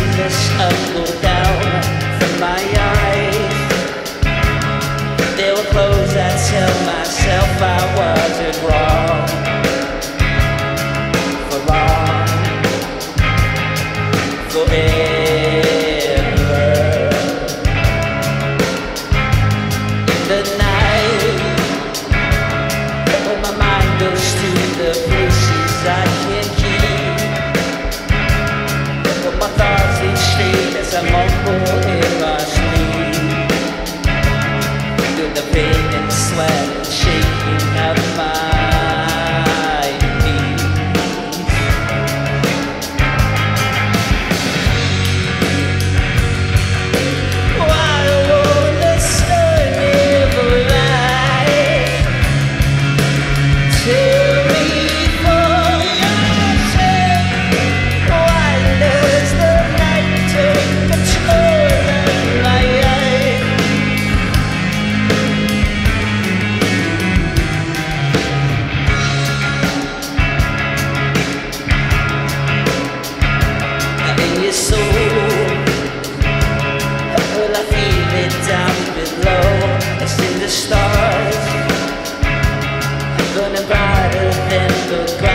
tears up or down from my eyes. There were clothes I tell myself I wasn't wrong for long, forever. In the night, when my mind goes to the places I can't keep, but my thoughts they stay as I mumble in my sleep. Feel the pain and sweat and shaking out my knees. Why won't the sun never rise? Tell me for yourself, why does the night take control of my life? In your soul, well, I feel it down below. I see the stars burning brighter than the ground.